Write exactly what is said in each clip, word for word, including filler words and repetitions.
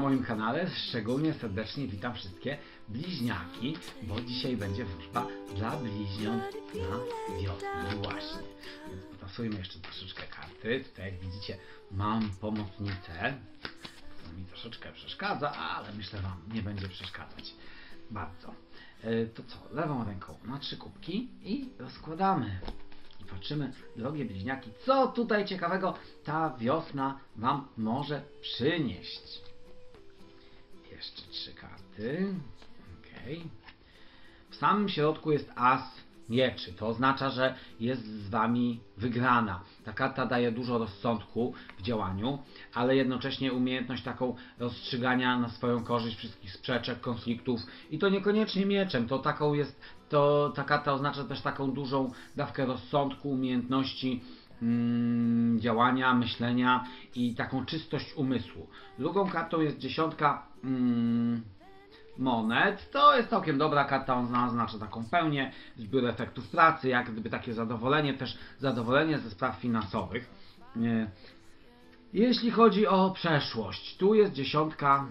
moim kanale. Szczególnie serdecznie witam wszystkie bliźniaki, bo dzisiaj będzie wróżba dla bliźniąt na wiosnę właśnie. Więc potasujmy jeszcze troszeczkę karty. Tutaj jak widzicie mam pomocnicę. To mi troszeczkę przeszkadza, ale myślę Wam nie będzie przeszkadzać bardzo. To co? Lewą ręką na trzy kubki i rozkładamy. I patrzymy, drogie bliźniaki, co tutaj ciekawego ta wiosna Wam może przynieść. Jeszcze trzy karty. Okay. W samym środku jest as mieczy. To oznacza, że jest z Wami wygrana. Ta karta daje dużo rozsądku w działaniu, ale jednocześnie umiejętność taką rozstrzygania na swoją korzyść wszystkich sprzeczek, konfliktów i to niekoniecznie mieczem. To taką jest, to ta karta oznacza też taką dużą dawkę rozsądku, umiejętności mm, działania, myślenia i taką czystość umysłu. Drugą kartą jest dziesiątka mm, monet. To jest całkiem dobra karta, ona oznacza taką pełnię, zbiór efektów pracy, jak gdyby takie zadowolenie, też zadowolenie ze spraw finansowych. Jeśli chodzi o przeszłość, tu jest dziesiątka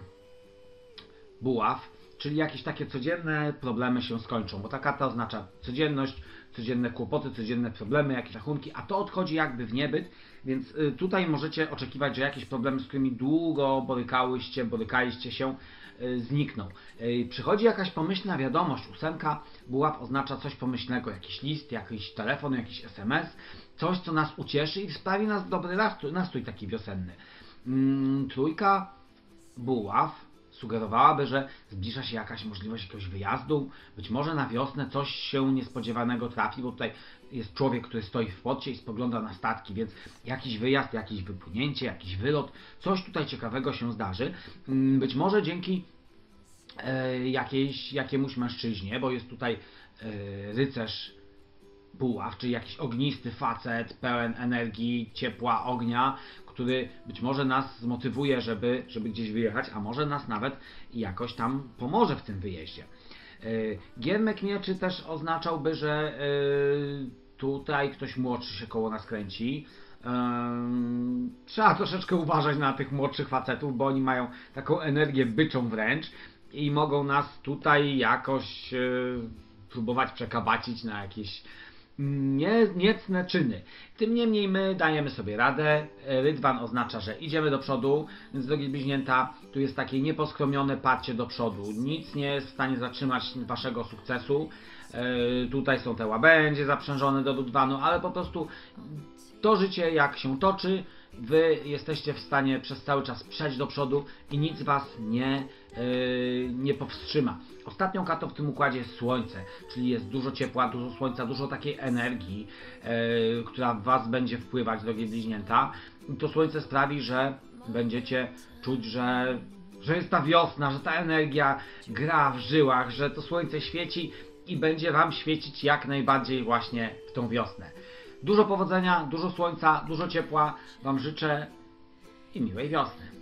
buław, czyli jakieś takie codzienne problemy się skończą, bo ta karta oznacza codzienność, codzienne kłopoty, codzienne problemy, jakieś rachunki, a to odchodzi jakby w niebyt, więc tutaj możecie oczekiwać, że jakieś problemy, z którymi długo borykałyście, borykaliście się, znikną. Przychodzi jakaś pomyślna wiadomość. Ósemka buław oznacza coś pomyślnego, jakiś list, jakiś telefon, jakiś es em es, coś co nas ucieszy i sprawi nas dobry nastrój, nastrój taki wiosenny. Trójka buław sugerowałaby, że zbliża się jakaś możliwość jakiegoś wyjazdu, być może na wiosnę coś się niespodziewanego trafi, bo tutaj jest człowiek, który stoi w porcie i spogląda na statki, więc jakiś wyjazd, jakieś wypłynięcie, jakiś wylot, coś tutaj ciekawego się zdarzy. Być może dzięki e, jakiejś, jakiemuś mężczyźnie, bo jest tutaj e, rycerz buław, czyli jakiś ognisty facet, pełen energii, ciepła, ognia, który być może nas zmotywuje, żeby, żeby gdzieś wyjechać, a może nas nawet jakoś tam pomoże w tym wyjeździe. Giermek mieczy też oznaczałby, że tutaj ktoś młodszy się koło nas kręci. Trzeba troszeczkę uważać na tych młodszych facetów, bo oni mają taką energię byczą wręcz i mogą nas tutaj jakoś próbować przekabacić na jakieś Nie, niecne czyny. Tym niemniej my dajemy sobie radę. Rydwan oznacza, że idziemy do przodu, więc drogie bliźnięta, tu jest takie nieposkromione parcie do przodu. Nic nie jest w stanie zatrzymać Waszego sukcesu. Yy, tutaj są te łabędzie zaprzężone do Rydwanu, ale po prostu to życie jak się toczy, Wy jesteście w stanie przez cały czas przejść do przodu i nic Was nie, yy, nie powstrzyma. Ostatnią kartą w tym układzie jest Słońce, czyli jest dużo ciepła, dużo słońca, dużo takiej energii, yy, która w Was będzie wpływać, drogie bliźnięta. I to Słońce sprawi, że będziecie czuć, że, że jest ta wiosna, że ta energia gra w żyłach, że to Słońce świeci i będzie Wam świecić jak najbardziej właśnie w tą wiosnę. Dużo powodzenia, dużo słońca, dużo ciepła Wam życzę i miłej wiosny.